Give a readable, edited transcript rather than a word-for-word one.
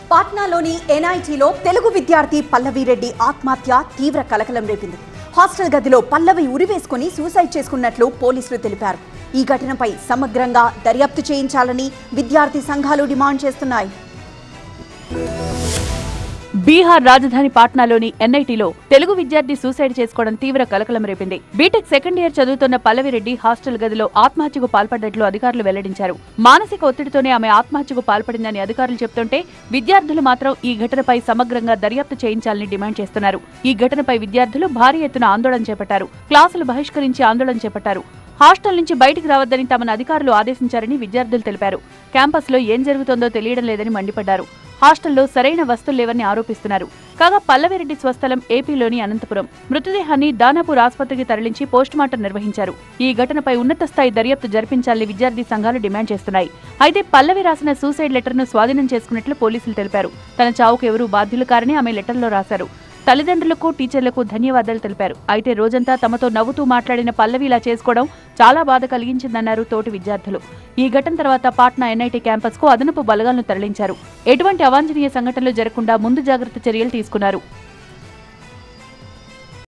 పాట్నాలోని ఎన్ఐటీలో తెలుగు విద్యార్థి పల్లవి రెడ్డి ఆత్మహత్య తీవ్ర కలకలం రేపింది. హాస్టల్ గదిలో పల్లవి ఉరివేసుకుని సూసైడ్ చేసుకున్నట్లు పోలీసులు తెలిపారు. ఈ ఘటనపై సమగ్రంగా దర్యాప్తు చేయించాలని విద్యార్థి సంఘాలు డిమాండ్ చేస్తున్నాయి. బీహార్ రాజధాని పాట్నాలోని ఎన్ఐటీలో తెలుగు విద్యార్థి సూసైడ్ చేసుకోవడం తీవ్ర కలకలం రేపింది. బీటెక్ సెకండ్ ఇయర్ చదువుతున్న పల్లవిరెడ్డి హాస్టల్ గదిలో ఆత్మహత్యకు పాల్పడ్డట్లు అధికారులు వెల్లడించారు. మానసిక ఒత్తిడితోనే ఆమె ఆత్మహత్యకు పాల్పడిందని అధికారులు చెబుతుంటే విద్యార్థులు మాత్రం ఈ ఘటనపై సమగ్రంగా దర్యాప్తు చేయించాలని డిమాండ్ చేస్తున్నారు. ఈ ఘటనపై విద్యార్థులు భారీ ఎత్తున ఆందోళన చేపట్టారు. క్లాసులు బహిష్కరించి ఆందోళన చేపట్టారు. హాస్టల్ నుంచి బయటికి రావద్దని తమను అధికారులు ఆదేశించారని విద్యార్థులు తెలిపారు. క్యాంపస్లో ఏం జరుగుతోందో తెలియడం లేదని మండిపడ్డారు. హాస్టల్లో సరైన వస్తువులు లేవని ఆరోపిస్తున్నారు. కాగా పల్లవిరెడ్డి స్వస్థలం ఏపీలోని అనంతపురం. మృతదేహాన్ని దానాపూర్ ఆసుపత్రికి తరలించి పోస్టుమార్టం నిర్వహించారు. ఈ ఘటనపై ఉన్నత స్థాయి దర్యాప్తు జరిపించాలని విద్యార్థి సంఘాలు డిమాండ్ చేస్తున్నాయి. అయితే పల్లవి రాసిన సూసైడ్ లెటర్ను స్వాధీనం చేసుకున్నట్లు పోలీసులు తెలిపారు. తన చావుకు ఎవరూ బాధ్యులు కారని ఆమె లెటర్లో రాశారు. తల్లిదండ్రులకు, టీచర్లకు ధన్యవాదాలు తెలిపారు. అయితే రోజంతా తమతో నవ్వుతూ మాట్లాడిన పల్లవి ఇలా చేసుకోవడం చాలా బాధ కలిగించిందన్నారు తోటి విద్యార్థులు. ఈ ఘటన తర్వాత పాట్నా ఎన్ఐటీ క్యాంపస్ కు అదనపు బలగాలను తరలించారు. ఎటువంటి అవాంఛనీయ సంఘటనలు జరగకుండా ముందు జాగ్రత్త చర్యలు తీసుకున్నారు.